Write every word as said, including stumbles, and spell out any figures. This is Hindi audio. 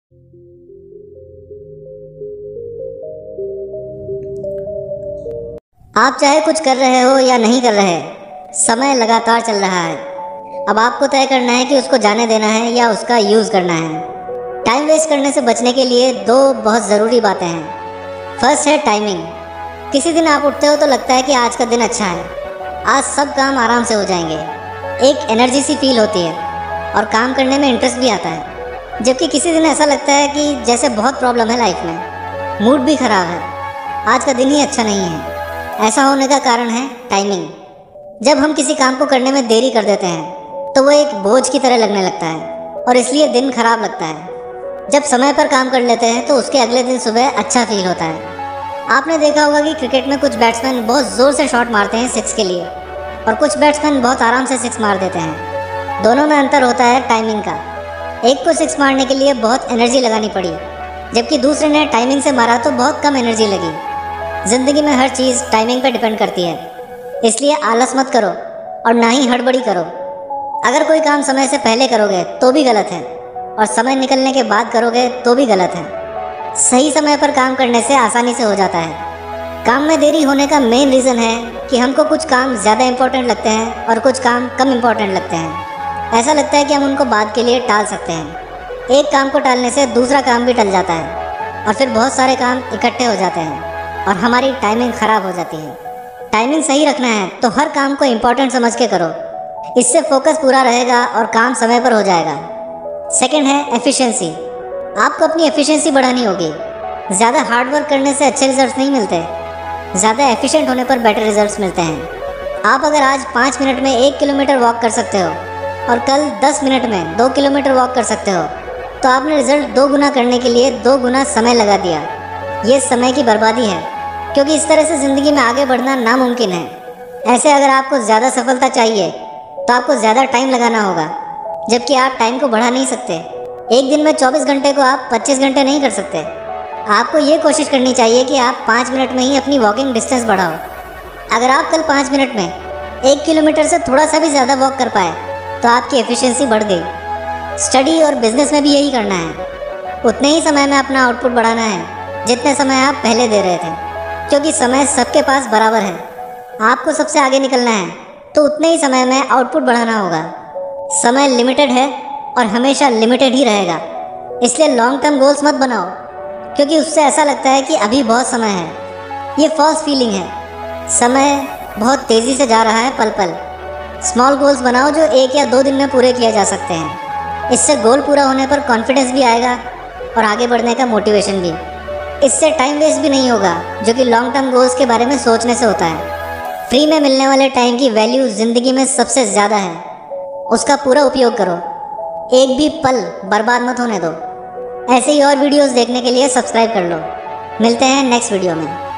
आप चाहे कुछ कर रहे हो या नहीं कर रहे, समय लगातार चल रहा है। अब आपको तय करना है कि उसको जाने देना है या उसका यूज़ करना है। टाइम वेस्ट करने से बचने के लिए दो बहुत ज़रूरी बातें हैं। फर्स्ट है टाइमिंग। किसी दिन आप उठते हो तो लगता है कि आज का दिन अच्छा है, आज सब काम आराम से हो जाएंगे। एक एनर्जी सी फील होती है और काम करने में इंटरेस्ट भी आता है। जबकि किसी दिन ऐसा लगता है कि जैसे बहुत प्रॉब्लम है लाइफ में, मूड भी ख़राब है, आज का दिन ही अच्छा नहीं है। ऐसा होने का कारण है टाइमिंग। जब हम किसी काम को करने में देरी कर देते हैं तो वो एक बोझ की तरह लगने लगता है और इसलिए दिन खराब लगता है। जब समय पर काम कर लेते हैं तो उसके अगले दिन सुबह अच्छा फील होता है। आपने देखा होगा कि क्रिकेट में कुछ बैट्समैन बहुत ज़ोर से शॉट मारते हैं सिक्स के लिए, और कुछ बैट्समैन बहुत आराम से सिक्स मार देते हैं। दोनों में अंतर होता है टाइमिंग का। एक को सिक्स मारने के लिए बहुत एनर्जी लगानी पड़ी, जबकि दूसरे ने टाइमिंग से मारा तो बहुत कम एनर्जी लगी। ज़िंदगी में हर चीज़ टाइमिंग पर डिपेंड करती है, इसलिए आलस मत करो और ना ही हड़बड़ी करो। अगर कोई काम समय से पहले करोगे तो भी गलत है, और समय निकलने के बाद करोगे तो भी गलत है। सही समय पर काम करने से आसानी से हो जाता है। काम में देरी होने का मेन रीज़न है कि हमको कुछ काम ज़्यादा इम्पोर्टेंट लगते हैं और कुछ काम कम इम्पोर्टेंट लगते हैं। ऐसा लगता है कि हम उनको बाद के लिए टाल सकते हैं। एक काम को टालने से दूसरा काम भी टल जाता है और फिर बहुत सारे काम इकट्ठे हो जाते हैं और हमारी टाइमिंग ख़राब हो जाती है। टाइमिंग सही रखना है तो हर काम को इम्पोर्टेंट समझ के करो, इससे फोकस पूरा रहेगा और काम समय पर हो जाएगा। सेकंड है एफिशिएंसी। आपको अपनी एफिशिएंसी बढ़ानी होगी। ज़्यादा हार्ड वर्क करने से अच्छे रिजल्ट्स नहीं मिलते, ज़्यादा एफिशिएंट होने पर बेटर रिजल्ट्स मिलते हैं। आप अगर आज पाँच मिनट में एक किलोमीटर वॉक कर सकते हो और कल दस मिनट में दो किलोमीटर वॉक कर सकते हो, तो आपने रिजल्ट दो गुना करने के लिए दो गुना समय लगा दिया। ये समय की बर्बादी है, क्योंकि इस तरह से ज़िंदगी में आगे बढ़ना नामुमकिन है। ऐसे अगर आपको ज़्यादा सफलता चाहिए तो आपको ज़्यादा टाइम लगाना होगा, जबकि आप टाइम को बढ़ा नहीं सकते। एक दिन में चौबीस घंटे को आप पच्चीस घंटे नहीं कर सकते। आपको ये कोशिश करनी चाहिए कि आप पाँच मिनट में ही अपनी वॉकिंग डिस्टेंस बढ़ाओ। अगर आप कल पाँच मिनट में एक किलोमीटर से थोड़ा सा भी ज़्यादा वॉक कर पाए तो आपकी एफिशिएंसी बढ़ गई। स्टडी और बिजनेस में भी यही करना है। उतने ही समय में अपना आउटपुट बढ़ाना है जितने समय आप पहले दे रहे थे, क्योंकि समय सबके पास बराबर है। आपको सबसे आगे निकलना है तो उतने ही समय में आउटपुट बढ़ाना होगा। समय लिमिटेड है और हमेशा लिमिटेड ही रहेगा, इसलिए लॉन्ग टर्म गोल्स मत बनाओ, क्योंकि उससे ऐसा लगता है कि अभी बहुत समय है। ये फॉल्स फीलिंग है। समय बहुत तेज़ी से जा रहा है पल पल। स्मॉल गोल्स बनाओ जो एक या दो दिन में पूरे किए जा सकते हैं। इससे गोल पूरा होने पर कॉन्फिडेंस भी आएगा और आगे बढ़ने का मोटिवेशन भी। इससे टाइम वेस्ट भी नहीं होगा, जो कि लॉन्ग टर्म गोल्स के बारे में सोचने से होता है। फ्री में मिलने वाले टाइम की वैल्यू ज़िंदगी में सबसे ज़्यादा है, उसका पूरा उपयोग करो। एक भी पल बर्बाद मत होने दो। ऐसे ही और वीडियोस देखने के लिए सब्सक्राइब कर लो। मिलते हैं नेक्स्ट वीडियो में।